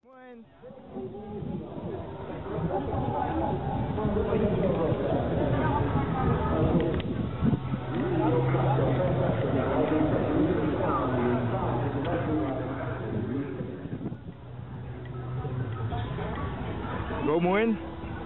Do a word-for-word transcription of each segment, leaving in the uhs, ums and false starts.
One. Go Moen.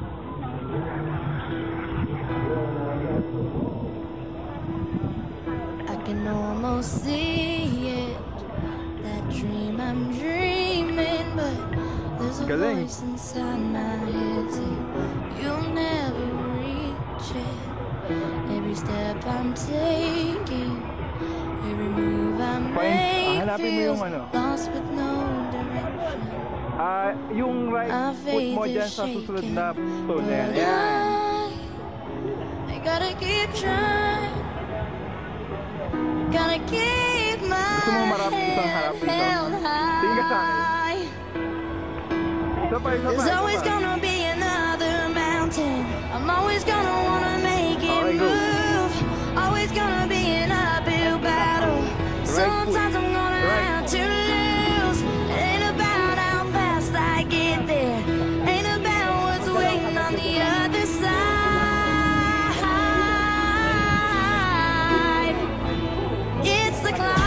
I can almost see it, that dream I'm dreaming, but there's a Galing. voice inside my head saying you'll never reach it. Every step I'm taking, every move I Fine. Ah, make hanapin mo feels yung ano. lost with no direction. Ah, yung right My foot mo faith dyan is sa susunod shaking, na stone na yan. but Yan. I, I gotta keep trying. Gotta keep my Gusto mo marap isang harap head ito? held Tingin ka sa akin. high. Isa pa, isa pa, There's isa always pa. gonna be another mountain. I'm always gonna wanna make it Okay, go. move. Always gonna be an uphill battle. Right Sometimes foot. I'm gonna Right have foot. to lose. It ain't about how fast I get there. Ain't about what's waiting on the other side. It's the climb.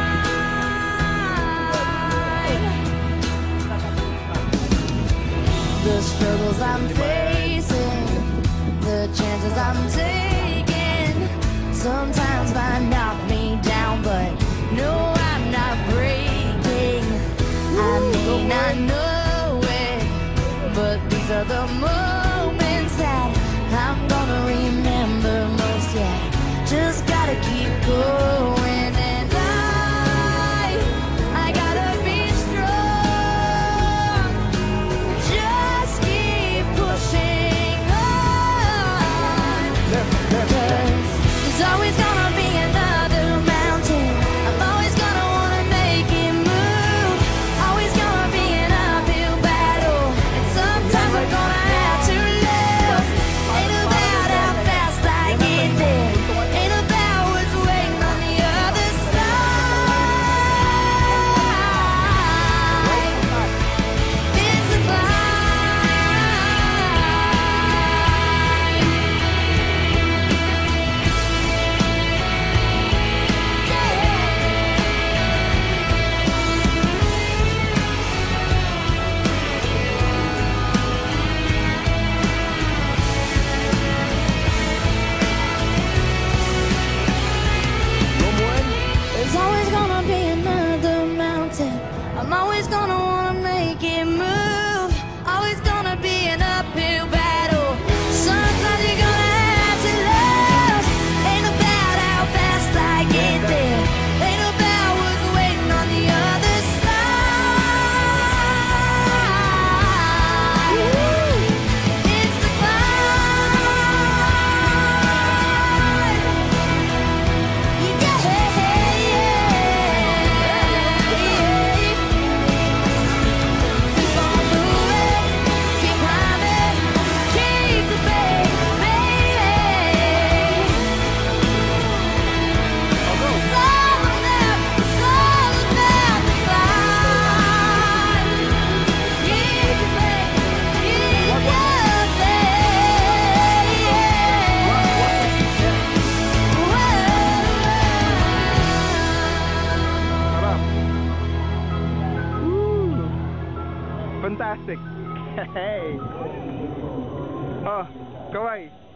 The struggles I'm facing, the chances I'm taking, sometimes might knock me down, but no, I'm not breaking. I may not know it, but these are the moments that I'm gonna remember most. Yeah, just gotta keep going, and I, I gotta be strong. Just keep pushing on. Left, left, left. There's always gonna be another mountain. I'm always gonna wanna make it move. Always gonna be an uphill battle. And sometimes I'm gonna have to lose. Ain't about how fast I get there. Ain't about what's waiting on the other side. It's the climb. Go Moen. There's always gonna be another mountain. I'm always gonna wanna make it move. Always gonna be an uphill battle. Sometimes you're gonna have to lose. Ain't about how fast I get there. Ain't about what's waiting on the other side. It's the climb. Yeah, keep on moving, keep climbing, keep the faith, baby. It's all about, it's all about the climb. Keep the faith, keep your Harap. Woo. Fantastic. Hey. Oh, kaway.